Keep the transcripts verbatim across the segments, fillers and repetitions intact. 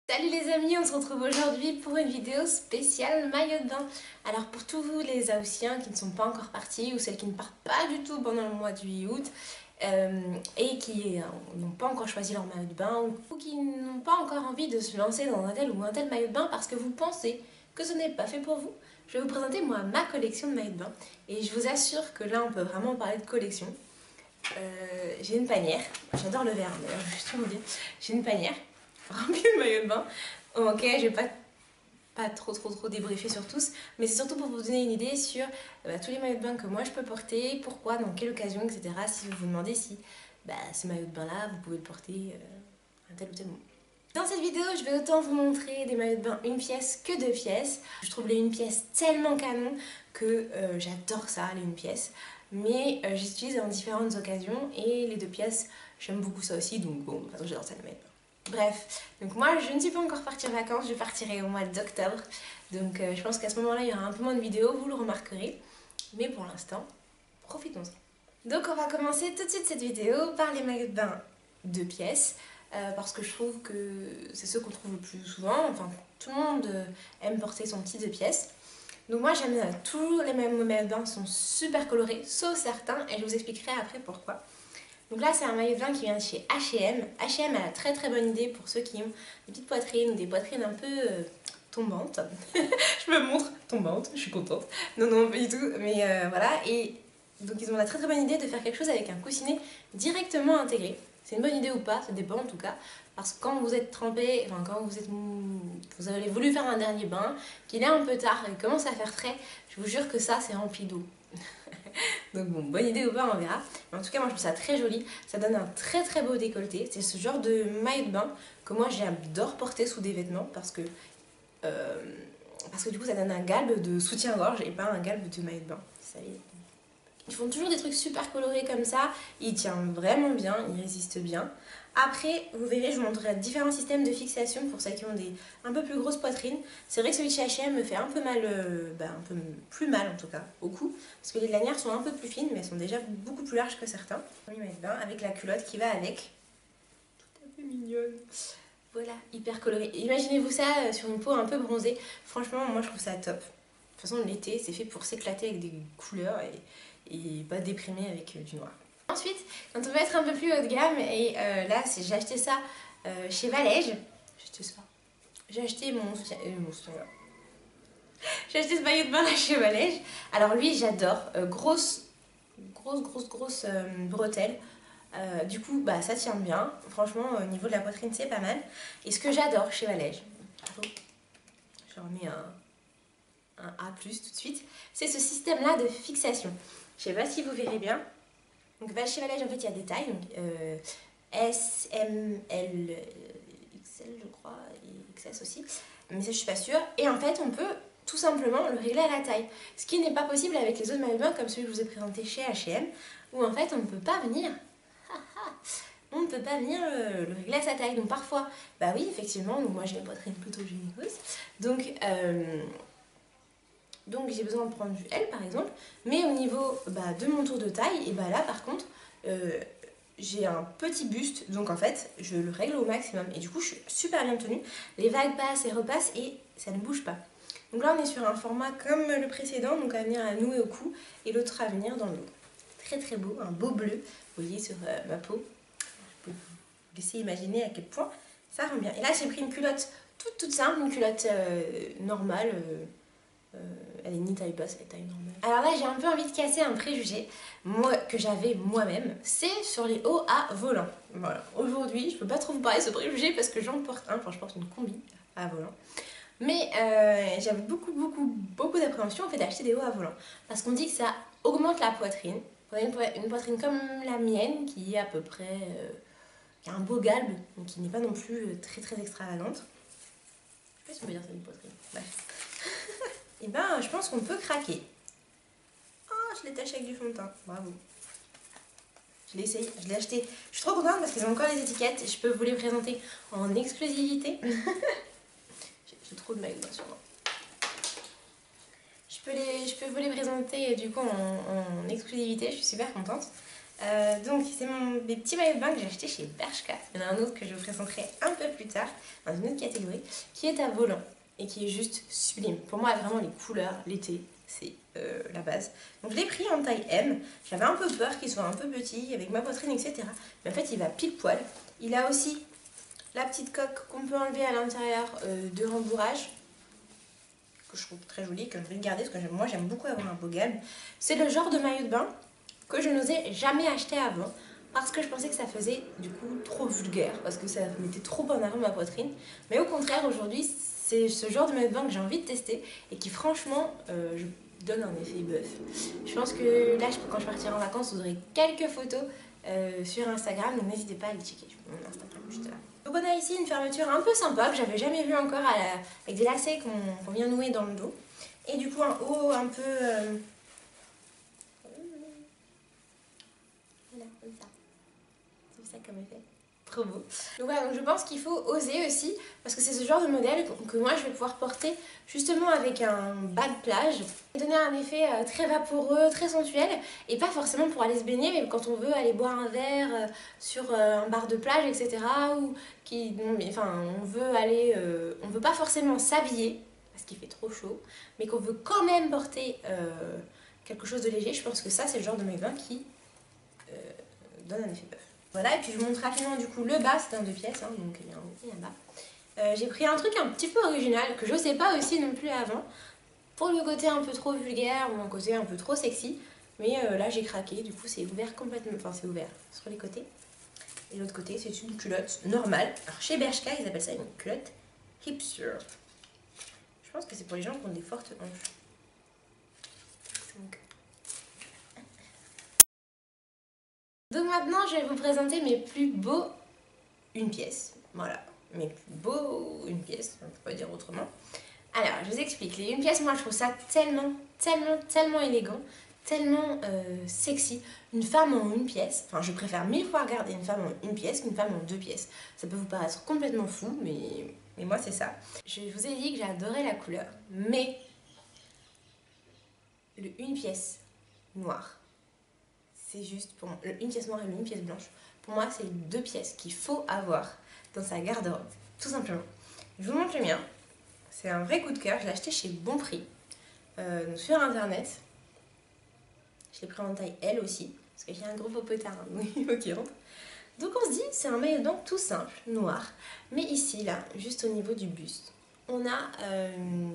Salut les amis, on se retrouve aujourd'hui pour une vidéo spéciale maillot de bain. Alors pour tous vous les Haussiens qui ne sont pas encore partis ou celles qui ne partent pas du tout pendant le mois de juillet-août euh, et qui euh, n'ont pas encore choisi leur maillot de bain ou qui n'ont pas encore envie de se lancer dans un tel ou un tel maillot de bain parce que vous pensez que ce n'est pas fait pour vous, je vais vous présenter moi ma collection de maillots de bain et je vous assure que là on peut vraiment parler de collection. Euh, j'ai une panière, j'adore le vert d'ailleurs, je vais juste vous dire, j'ai une panière rempli de maillots de bain. Ok, je vais pas, pas trop trop trop débriefer sur tous, mais c'est surtout pour vous donner une idée sur bah, tous les maillots de bain que moi je peux porter, pourquoi, dans quelle occasion, et cetera. Si vous vous demandez si bah, ce maillot de bain là, vous pouvez le porter euh, à tel ou tel moment. Dans cette vidéo, je vais autant vous montrer des maillots de bain une pièce que deux pièces. Je trouve les une pièce tellement canon que euh, j'adore ça, les une pièce. Mais euh, j'utilise dans différentes occasions et les deux pièces, j'aime beaucoup ça aussi, donc bon, de toute façon j'adore ça les maillots de bain. Bref, donc moi je ne suis pas encore partie en vacances, je partirai au mois d'octobre. Donc euh, je pense qu'à ce moment-là il y aura un peu moins de vidéos, vous le remarquerez. Mais pour l'instant, profitons-en. Donc on va commencer tout de suite cette vidéo par les maillots de bain deux pièces. Euh, parce que je trouve que c'est ceux qu'on trouve le plus souvent. Enfin, tout le monde euh, aime porter son petit deux pièces. Donc moi j'aime euh, tous les maillots de bain sont super colorés, sauf certains, et je vous expliquerai après pourquoi. Donc là c'est un maillot de bain qui vient de chez H et M. H et M a la très très bonne idée pour ceux qui ont des petites poitrines ou des poitrines un peu euh, tombantes. Je me montre tombante, je suis contente. Non non pas du tout, mais euh, voilà. Et donc ils ont la très très bonne idée de faire quelque chose avec un coussinet directement intégré. C'est une bonne idée ou pas, ça dépend en tout cas. Parce que quand vous êtes trempé, enfin quand vous êtes vous avez voulu faire un dernier bain, qu'il est un peu tard et commence à faire frais, je vous jure que ça c'est rempli d'eau. Donc bon, bonne idée ou pas, on verra. Mais en tout cas, moi je trouve ça très joli. Ça donne un très très beau décolleté. C'est ce genre de maillot de bain que moi j'adore porter sous des vêtements parce que, euh, parce que du coup ça donne un galbe de soutien-gorge et pas un galbe de maillot de bain. Ça y est. Ils font toujours des trucs super colorés comme ça, il tient vraiment bien, il résiste bien. Après, vous verrez, je vous montrerai différents systèmes de fixation pour celles qui ont des un peu plus grosses poitrines. C'est vrai que celui de chez H et M me fait un peu mal, euh, bah, un peu plus mal en tout cas, au cou, parce que les lanières sont un peu plus fines, mais elles sont déjà beaucoup plus larges que certains. Avec la culotte qui va avec. Tout à fait mignonne. Voilà, hyper coloré. Imaginez-vous ça sur une peau un peu bronzée. Franchement, moi je trouve ça top. De toute façon, l'été, c'est fait pour s'éclater avec des couleurs et, et pas déprimer avec euh, du noir. Ensuite, quand on veut être un peu plus haut de gamme, et euh, là, j'ai acheté ça euh, chez Valège. J'ai acheté ça. J'ai acheté mon soutien. Euh, mon soutien J'ai acheté ce maillot de bain là chez Valège. Alors lui, j'adore. Euh, grosse, grosse, grosse, grosse euh, bretelle. Euh, du coup, bah, ça tient bien. Franchement, au niveau de la poitrine, c'est pas mal. Et ce que j'adore chez Valège, je remets un. un A plus tout de suite, c'est ce système là de fixation. Je sais pas si vous verrez bien. Donc chez Valège en fait il y a des tailles, donc euh, S, M, L, X L je crois, et X S aussi, mais ça je suis pas sûre. Et en fait on peut tout simplement le régler à la taille, ce qui n'est pas possible avec les autres maillots de bain comme celui que je vous ai présenté chez H et M, où en fait on ne peut pas venir on ne peut pas venir le, le régler à sa taille. Donc parfois, bah oui effectivement, donc moi j'ai une poitrine plutôt généreuse, donc euh, donc j'ai besoin de prendre du L par exemple, mais au niveau bah, de mon tour de taille, et bah là par contre, euh, j'ai un petit buste, donc en fait je le règle au maximum et du coup je suis super bien tenue, les vagues passent et repassent et ça ne bouge pas. Donc là on est sur un format comme le précédent, donc à venir à nouer au cou et l'autre à venir dans le dos. Très très beau, un beau bleu, vous voyez sur euh, ma peau. Je peux vous laisser imaginer à quel point ça rend bien. Et là j'ai pris une culotte toute toute simple, une culotte euh, normale, euh, Euh, elle est ni taille basse, elle est taille normale. Alors là j'ai un peu envie de casser un préjugé moi, que j'avais moi-même, c'est sur les hauts à volant. Voilà, aujourd'hui je peux pas trop vous parler de ce préjugé parce que j'en porte un, enfin je porte une combi à volant. Mais euh, j'avais beaucoup beaucoup beaucoup d'appréhension en fait d'acheter des hauts à volant. Parce qu'on dit que ça augmente la poitrine. Vous avez une, po une poitrine comme la mienne qui est à peu près... Euh, qui a un beau galbe, donc qui n'est pas non plus très très extravagante. Je sais pas si on peut dire ça une poitrine. Bref. Et ben je pense qu'on peut craquer. Oh, je l'ai taché avec du fond de teint, bravo. Je l'ai essayé, je l'ai acheté. Je suis trop contente parce qu'ils ont encore les étiquettes et je peux vous les présenter en exclusivité. J'ai trop de maillots sur moi. Je peux, les, je peux vous les présenter du coup en, en exclusivité, je suis super contente. Euh, donc c'est mon, mes petits maillots de bain que j'ai acheté chez Bershka. Il y en a un autre que je vous présenterai un peu plus tard, dans une autre catégorie, qui est à volant et qui est juste sublime. Pour moi, vraiment les couleurs, l'été, c'est euh, la base. Donc je l'ai pris en taille M. J'avais un peu peur qu'il soit un peu petit, avec ma poitrine, et cetera. Mais en fait, il va pile poil. Il a aussi la petite coque qu'on peut enlever à l'intérieur euh, de rembourrage, que je trouve très jolie, que je vais garder parce que moi j'aime beaucoup avoir un beau galbe. C'est le genre de maillot de bain que je n'osais jamais acheter avant parce que je pensais que ça faisait du coup trop vulgaire, parce que ça mettait trop en avant ma poitrine. Mais au contraire, aujourd'hui, c'est ce genre de maillot de bain que j'ai envie de tester et qui franchement euh, je donne un effet bœuf. Je pense que là, quand je partirai en vacances, vous aurez quelques photos euh, sur Instagram, donc n'hésitez pas à les checker. Mon Instagram juste là. Donc on a ici une fermeture un peu sympa que j'avais jamais vue encore à la... avec des lacets qu'on qu'on vient nouer dans le dos. Et du coup un haut un peu... Euh... Voilà, comme ça. C'est ça comme effet. Trop beau. Donc voilà, donc je pense qu'il faut oser aussi, parce que c'est ce genre de modèle que moi je vais pouvoir porter justement avec un bas de plage. Donner un effet très vaporeux, très sensuel, et pas forcément pour aller se baigner, mais quand on veut aller boire un verre sur un bar de plage, et cetera. Ou qui, enfin, on veut aller, euh, on veut pas forcément s'habiller, parce qu'il fait trop chaud, mais qu'on veut quand même porter euh, quelque chose de léger. Je pense que ça c'est le genre de maillot de bain qui euh, donne un effet bœuf. Voilà, et puis je vous montre rapidement du coup le bas, c'est un deux pièces, hein, donc il y a un haut et un bas. Euh, j'ai pris un truc un petit peu original, que je sais pas aussi non plus avant, pour le côté un peu trop vulgaire ou un côté un peu trop sexy. Mais euh, là j'ai craqué, du coup c'est ouvert complètement, enfin c'est ouvert sur les côtés. Et l'autre côté c'est une culotte normale. Alors chez Bershka ils appellent ça une culotte hipster. Je pense que c'est pour les gens qui ont des fortes hanches. Donc... Donc maintenant, je vais vous présenter mes plus beaux une pièce. Voilà, mes plus beaux une pièce, on ne peut pas dire autrement. Alors, je vous explique. Les une pièce, moi, je trouve ça tellement, tellement, tellement élégant, tellement euh, sexy. Une femme en une pièce, enfin, je préfère mille fois regarder une femme en une pièce qu'une femme en deux pièces. Ça peut vous paraître complètement fou, mais, mais moi, c'est ça. Je vous ai dit que j'adorais la couleur, mais le une pièce noire, c'est juste pour moi, une pièce noire et une pièce blanche, pour moi c'est deux pièces qu'il faut avoir dans sa garde-robe, tout simplement. Je vous montre le mien, c'est un vrai coup de cœur, je l'ai acheté chez Bon Prix, euh, sur internet. Je l'ai pris en taille L aussi, parce que j'ai un gros popotin qui rentre. Donc on se dit, c'est un maillot de bain tout simple, noir, mais ici, là, juste au niveau du buste, on a euh,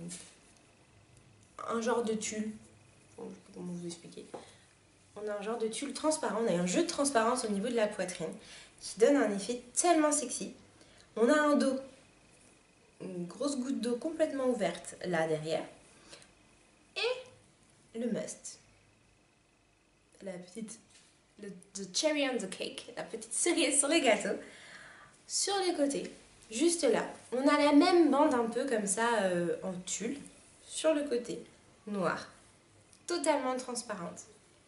un genre de tulle, bon, je sais pas comment vous expliquer. On a un genre de tulle transparent, on a un jeu de transparence au niveau de la poitrine qui donne un effet tellement sexy. On a un dos, une grosse goutte d'eau complètement ouverte là derrière. Et le must, la petite, le the cherry on the cake, la petite cerise sur les gâteaux, sur les côtés, juste là. On a la même bande un peu comme ça euh, en tulle, sur le côté, noir, totalement transparente.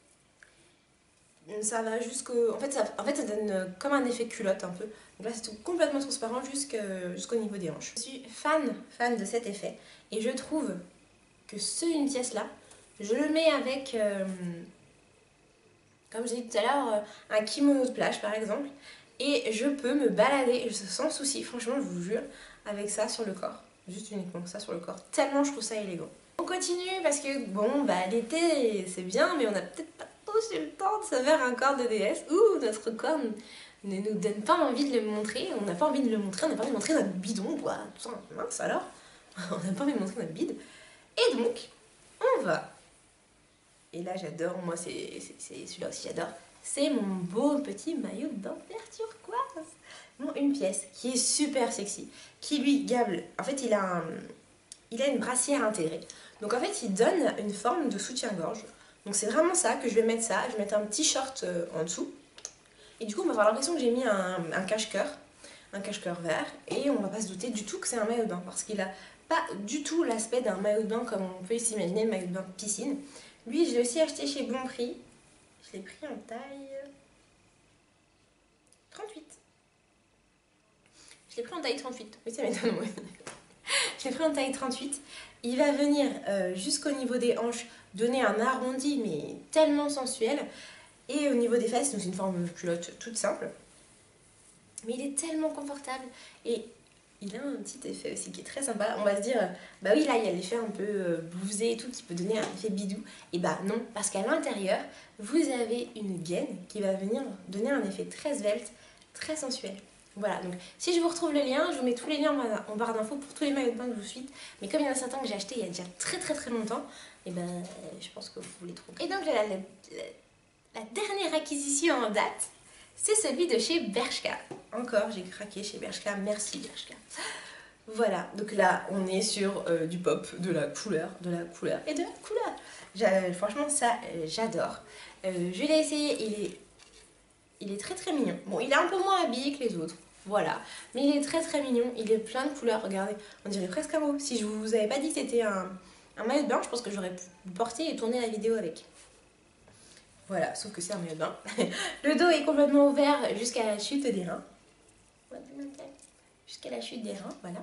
Ça va jusqu'au... En fait, ça, en fait, ça donne comme un effet culotte un peu. Donc là, c'est complètement transparent jusqu'au niveau des hanches. Je suis fan, fan de cet effet. Et je trouve que ce une pièce là, je le mets avec, euh, comme j'ai dit tout à l'heure, un kimono de plage par exemple. Et je peux me balader sans souci, franchement, je vous jure, avec ça sur le corps. Juste uniquement ça sur le corps. Tellement je trouve ça élégant. On continue parce que, bon, bah l'été, c'est bien, mais on a peut-être pas j'ai le temps de se faire un corps de déesse ou notre corps ne nous donne pas envie de le montrer, on n'a pas envie de le montrer, on n'a pas envie de montrer notre bidon, quoi, tout ça, mince alors, on n'a pas envie de montrer notre bide, et donc, on va, et là j'adore, moi c'est celui-là aussi j'adore, c'est mon beau petit maillot de bain vert turquoise, bon, une pièce qui est super sexy, qui lui gable, en fait il a, un, il a une brassière intégrée, donc en fait il donne une forme de soutien-gorge. Donc c'est vraiment ça, que je vais mettre ça, je vais mettre un petit short euh, en dessous. Et du coup on va avoir l'impression que j'ai mis un, un cache-cœur, un cache-cœur vert. Et on va pas se douter du tout que c'est un maillot de bain, parce qu'il a pas du tout l'aspect d'un maillot de bain comme on peut s'imaginer, le maillot de bain piscine. Lui je l'ai aussi acheté chez Bon Prix, je l'ai pris en taille trente-huit. Je l'ai pris en taille trente-huit, oui ça m'étonne moi. Je l'ai pris en taille trente-huit. Il va venir euh, jusqu'au niveau des hanches, donner un arrondi mais tellement sensuel. Et au niveau des fesses, c'est une forme de culotte toute simple. Mais il est tellement confortable. Et il a un petit effet aussi qui est très sympa. On va se dire, bah oui, là, il y a l'effet un peu euh, blousé et tout qui peut donner un effet bidou. Et bah non, parce qu'à l'intérieur, vous avez une gaine qui va venir donner un effet très svelte, très sensuel. Voilà, donc si je vous retrouve le lien, je vous mets tous les liens en barre d'infos pour tous les maillots de bain que je vous suis. Mais comme il y en a certains que j'ai achetés il y a déjà très très très longtemps, et ben je pense que vous les trouverez. Et donc la, la, la dernière acquisition en date, c'est celui de chez Bershka. Encore, j'ai craqué chez Bershka, merci Bershka. Voilà, donc là on est sur euh, du pop, de la couleur, de la couleur et de la couleur. Franchement ça, euh, j'adore. Euh, je l'ai essayé, il est, il est très très mignon. Bon, il est un peu moins habillé que les autres. Voilà, mais il est très très mignon, il est plein de couleurs, regardez, on dirait presque un mot. Si je vous avais pas dit que c'était un, un maillot de bain, je pense que j'aurais pu le porter et tourner la vidéo avec. Voilà, sauf que c'est un maillot de bain. Le dos est complètement ouvert jusqu'à la chute des reins. Jusqu'à la chute des reins, voilà.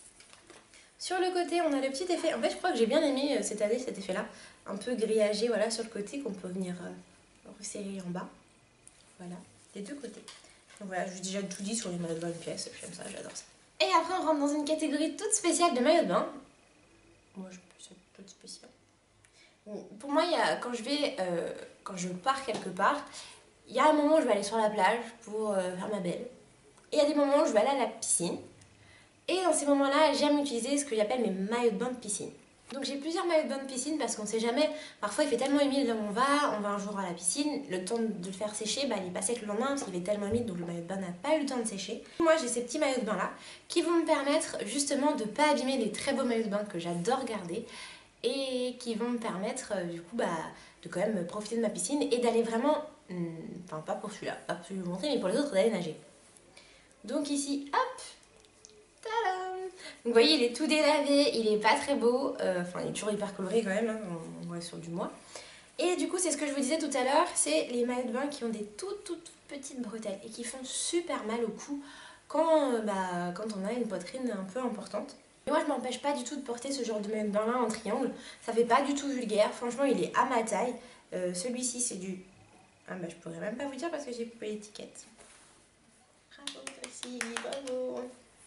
Sur le côté, on a le petit effet, en fait je crois que j'ai bien aimé cette année cet effet-là, un peu grillagé, voilà, sur le côté qu'on peut venir euh, resserrer en bas. Voilà, des deux côtés. Donc voilà, je vous ai déjà tout dit sur les maillots de bain une pièce, j'aime ça, j'adore ça. Et après on rentre dans une catégorie toute spéciale de maillots de bain. Moi je peux c'est toute spéciale. Pour moi, il y a, quand je vais, euh, quand je pars quelque part, il y a un moment où je vais aller sur la plage pour euh, faire ma belle. Et il y a des moments où je vais aller à la piscine. Et dans ces moments-là, j'aime utiliser ce que j'appelle mes maillots de bain de piscine. Donc j'ai plusieurs maillots de bain de piscine parce qu'on ne sait jamais, parfois il fait tellement humide là où on va, on va un jour à la piscine, le temps de le faire sécher, bah, il est pas sec le lendemain parce qu'il fait tellement humide donc le maillot de bain n'a pas eu le temps de sécher. Moi j'ai ces petits maillots de bain là qui vont me permettre justement de ne pas abîmer les très beaux maillots de bain que j'adore garder et qui vont me permettre euh, du coup bah, de quand même profiter de ma piscine et d'aller vraiment, hum, enfin pas pour celui-là, pas pour vous montrer mais pour les autres d'aller nager. Donc ici, hop, tadam! Donc vous voyez, il est tout délavé, il est pas très beau, enfin euh, il est toujours hyper coloré quand même, hein, on voit sur du mois. Et du coup, c'est ce que je vous disais tout à l'heure, c'est les maillots de bain qui ont des toutes toutes petites bretelles et qui font super mal au cou quand, euh, bah, quand on a une poitrine un peu importante. Et moi, je m'empêche pas du tout de porter ce genre de maillot de bain là en triangle, ça fait pas du tout vulgaire, franchement il est à ma taille. Euh, Celui-ci c'est du... Ah bah je pourrais même pas vous dire parce que j'ai coupé l'étiquette. Bravo Tracy, bravo.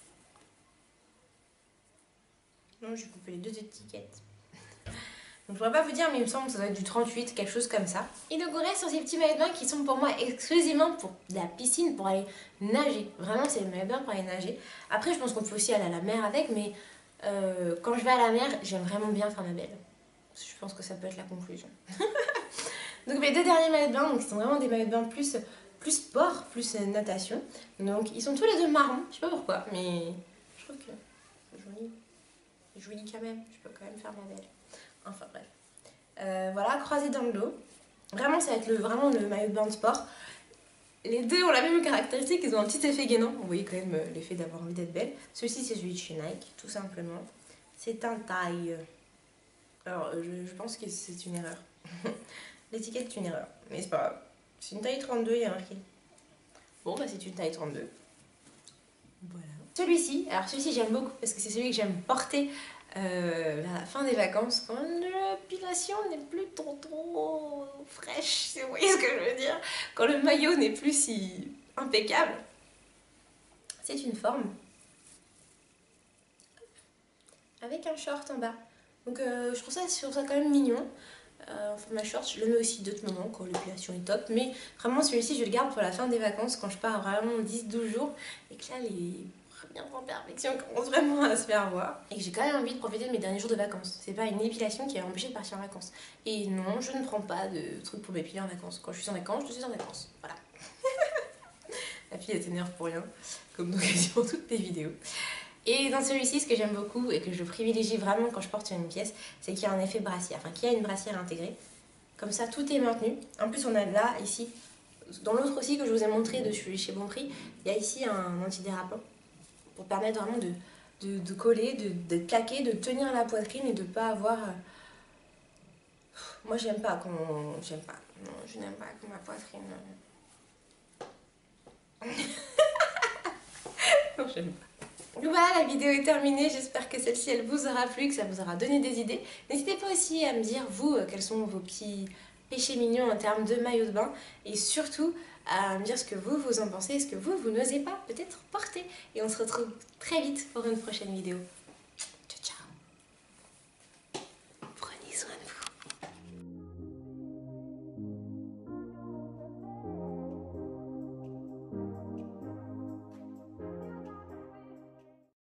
Non, j'ai coupé les deux étiquettes. Donc je pourrais pas vous dire, mais il me semble que ça doit être du trente-huit, quelque chose comme ça. Et donc on reste sur ces petits maillots de bain qui sont pour moi exclusivement pour la piscine, pour aller nager. Vraiment, c'est le maillot de bain pour aller nager. Après, je pense qu'on peut aussi aller à la mer avec, mais euh, quand je vais à la mer, j'aime vraiment bien faire ma belle. Je pense que ça peut être la conclusion. Donc mes deux derniers maillots de bain, donc, ils sont vraiment des maillots de bain plus, plus sport, plus natation. Donc ils sont tous les deux marrons, je sais pas pourquoi, mais je trouve que c'est joli. Joli quand même, je peux quand même faire ma belle. Enfin bref. Euh, voilà, croisé dans le dos. Vraiment, ça va être le, vraiment le maillot de bain de sport. Les deux ont la même caractéristique, ils ont un petit effet gainant. Vous voyez quand même l'effet d'avoir envie d'être belle. Celui-ci, c'est celui de chez Nike, tout simplement. C'est un taille. Alors, je, je pense que c'est une erreur. L'étiquette est une erreur, mais c'est pas grave. C'est une taille trente-deux, il y a marqué. Bon, bah c'est une taille trente-deux. Voilà. Celui-ci, alors celui-ci j'aime beaucoup parce que c'est celui que j'aime porter euh, vers la fin des vacances quand l'épilation n'est plus trop trop fraîche, si vous voyez ce que je veux dire, quand le maillot n'est plus si impeccable. C'est une forme avec un short en bas. Donc euh, je trouve ça, je trouve ça quand même mignon. Euh, enfin, ma short, je le mets aussi d'autres moments quand l'épilation est top, mais vraiment celui-ci je le garde pour la fin des vacances quand je pars vraiment dix douze jours et que là les premières imperfections commencent vraiment à se faire voir et que j'ai quand même envie de profiter de mes derniers jours de vacances. C'est pas une épilation qui va m'empêcher de partir en vacances. Et non, je ne prends pas de trucs pour m'épiler en vacances. Quand je suis en vacances, je suis en vacances. Voilà. La fille elle s'énerve pour rien, comme dans quasiment toutes mes vidéos. Et dans celui-ci, ce que j'aime beaucoup et que je privilégie vraiment quand je porte une pièce, c'est qu'il y a un effet brassière, enfin qu'il y a une brassière intégrée. Comme ça, tout est maintenu. En plus, on a là, ici, dans l'autre aussi que je vous ai montré de chez Bon Prix, il y a ici un antidérapant pour permettre vraiment de, de, de coller, de, de claquer, de tenir la poitrine et de ne pas avoir... Moi, j'aime pas quand... J'aime pas. Non, je n'aime pas quand ma poitrine... non, j'aime pas. Voilà, la vidéo est terminée, j'espère que celle-ci elle vous aura plu, que ça vous aura donné des idées. N'hésitez pas aussi à me dire, vous, quels sont vos petits péché mignon en termes de maillot de bain et surtout à me dire ce que vous, vous en pensez et ce que vous, vous n'osez pas peut-être porter. Et on se retrouve très vite pour une prochaine vidéo.